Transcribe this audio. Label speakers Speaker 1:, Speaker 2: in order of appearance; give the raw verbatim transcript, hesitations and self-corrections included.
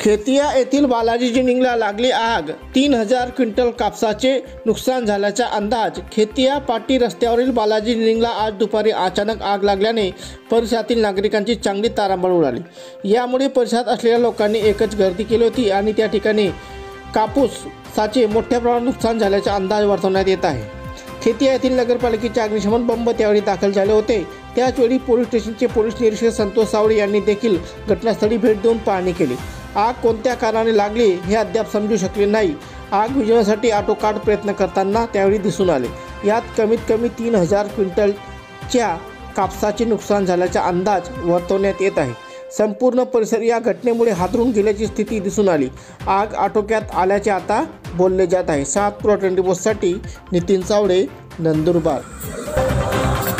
Speaker 1: खेतिया येथील बालाजी जिनिंगला लागली आग. तीन हजार क्विंटल कापसाचे नुकसान झाल्याचा अंदाज. खेतिया पाटी रस्त्यावरील बालाजी जिनिंगला आज दुपारी अचानक आग लागल्याने परिसरातील नागरिकांची चांगली तारांबळ उडाली. यामुळे परिसरात असलेल्या लोकांनी एकच गर्दी केली होती आणि त्या ठिकाणी कापूसाचे मोठ्या प्रमाणात नुकसान झाल्याचा अंदाज वर्तवण्यात येत आहे. खेतिया येथील नगरपालिकेचे अग्निशमन बंब त्यावेळी दाखल झाले होते. त्याचवेळी पोलीस स्टेशनचे पोलीस निरीक्षक संतोष सावळे यांनी देखील घटनास्थळी भेट देऊन पाहणी केली. आग कोणत्या कारणाने लागली हे अद्याप समजू शकले नाही. आग विझवण्यासाठी आटोकाट प्रयत्न करताना त्यावेळी दिसून आले. यात कमीत कमी तीन हजार क्विंटलच्या कापसाचे नुकसान झाल्याचा अंदाज वर्तवण्यात येत आहे. संपूर्ण परिसर या घटनेमुळे हादरून गेल्याची स्थिती दिसून आली. आग आटोक्यात आल्याचे आता बोलले जात आहे. सात पुरा ट्वेंटी फोरसाठी नितीन सावळे, नंदुरबार.